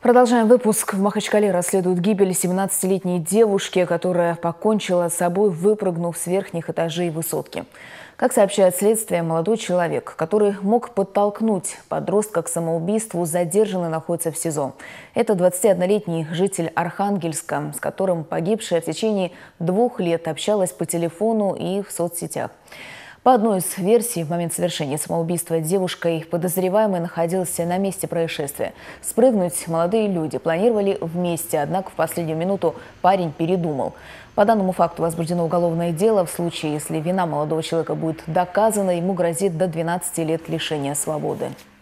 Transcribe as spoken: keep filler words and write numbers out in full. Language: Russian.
Продолжаем выпуск. В Махачкале расследуют гибель семнадцатилетней девушки, которая покончила с собой, выпрыгнув с верхних этажей высотки. Как сообщает следствие, молодой человек, который мог подтолкнуть подростка к самоубийству, задержан и находится в СИЗО. Это двадцатиоднолетний житель Архангельска, с которым погибшая в течение двух лет общалась по телефону и в соцсетях. По одной из версий, в момент совершения самоубийства девушкой подозреваемый находился на месте происшествия. Спрыгнуть молодые люди планировали вместе, однако в последнюю минуту парень передумал. По данному факту возбуждено уголовное дело. В случае, если вина молодого человека будет доказана, ему грозит до двенадцати лет лишения свободы.